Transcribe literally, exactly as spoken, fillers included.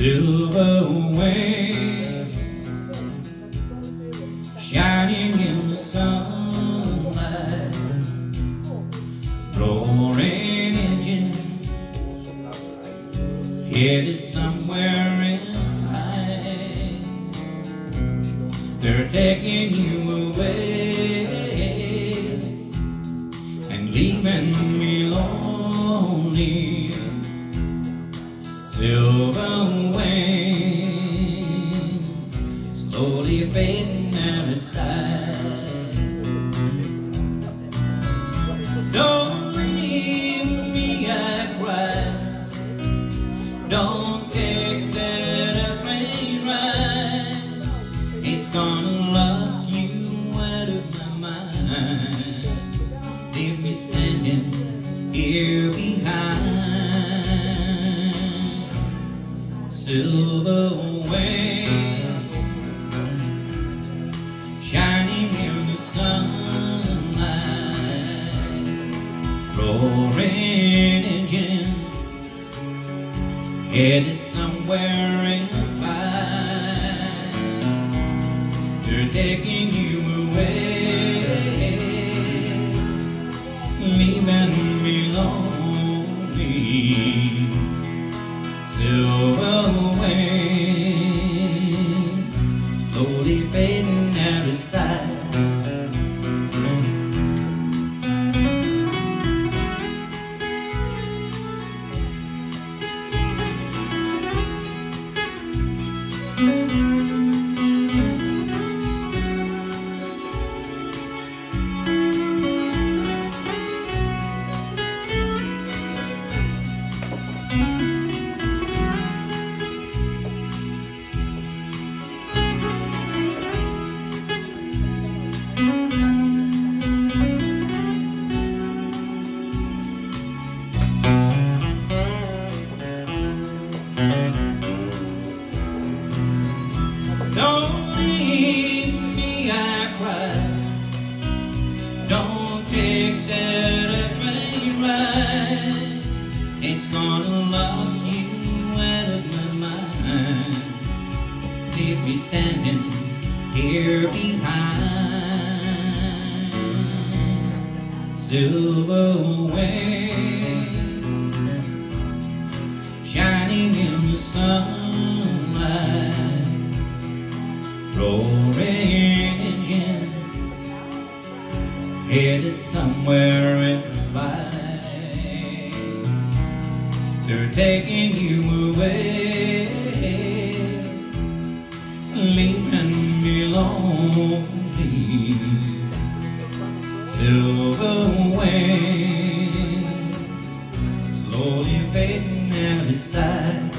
silver wing shining in the sunlight, roaring engine headed somewhere in high. They're taking you away and leaving me lonely. Silver wing slowly fading out of sight. Don't leave me, I cry. Don't take that airplane ride. It's gonna lock you out of my mind. Leave me standing here behind. Silver wing shining in the sunlight, roaring engine headed somewhere in flight. They're taking you away, leaving me lonely. Silver wing slowly fading out of sight. Don't leave me, I cry. Don't take that airplane ride. It's gonna lock you out of my mind. Leave me standing here behind. Silver wing shining in the sunlight, roaring engine headed somewhere in flight. They're taking you away, leaving me lonely. Silver wing slowly fading out of sight.